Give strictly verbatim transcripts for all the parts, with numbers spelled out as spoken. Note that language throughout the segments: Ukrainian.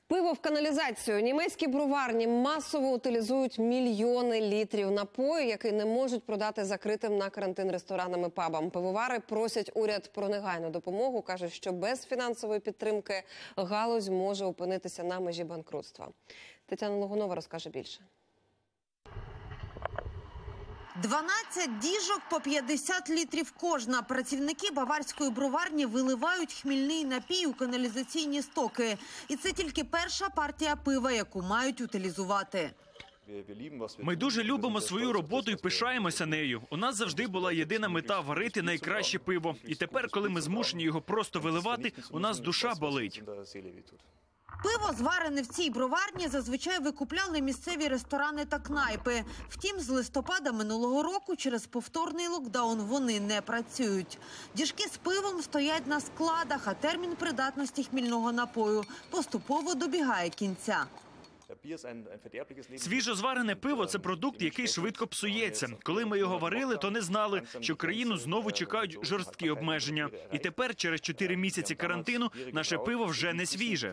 Пиво в каналізацію. Німецькі броварні масово утилізують мільйони літрів напою, який не можуть продати закритим на карантин ресторанам і пабам. Пивовари просять уряд про негайну допомогу. Кажуть, що без фінансової підтримки галузь може опинитися на межі банкрутства. Тетяна Логунова розкаже більше. дванадцять діжок по п'ятдесят літрів кожна. Працівники баварської броварні виливають хмільний напій у каналізаційні стоки. І це тільки перша партія пива, яку мають утилізувати. Ми дуже любимо свою роботу і пишаємося нею. У нас завжди була єдина мета – варити найкраще пиво. І тепер, коли ми змушені його просто виливати, у нас душа болить. Пиво, зварене в цій броварні, зазвичай викупляли місцеві ресторани та кнайпи. Втім, з листопада минулого року через повторний локдаун вони не працюють. Діжки з пивом стоять на складах, а термін придатності хмільного напою поступово добігає кінця. Свіжозварене пиво – це продукт, який швидко псується. Коли ми його варили, то не знали, що країну знову чекають жорсткі обмеження. І тепер, через чотири місяці карантину, наше пиво вже не свіже.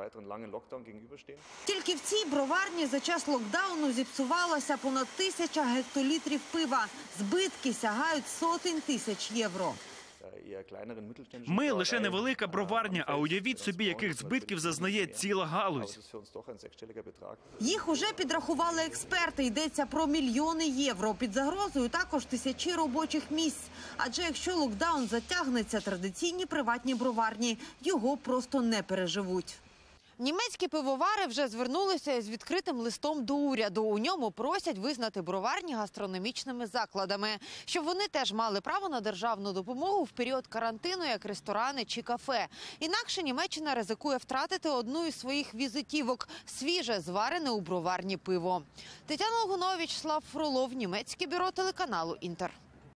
Тільки в цій броварні за час локдауну зіпсувалося понад тисяча гектолітрів пива. Збитки сягають сотень тисяч євро. Ми – лише невелика броварня, а уявіть собі, яких збитків зазнає ціла галузь. Їх уже підрахували експерти. Йдеться про мільйони євро. Під загрозою також тисячі робочих місць. Адже якщо локдаун затягнеться, традиційні приватні броварні його просто не переживуть. Німецькі пивовари вже звернулися з відкритим листом до уряду. У ньому просять визнати броварні гастрономічними закладами, щоб вони теж мали право на державну допомогу в період карантину, як ресторани чи кафе. Інакше Німеччина ризикує втратити одну із своїх візитівок – свіже зварене у броварні пиво. Тетяна Логунова, Вячеслав Фролов, Німецьке бюро телеканалу «Інтер».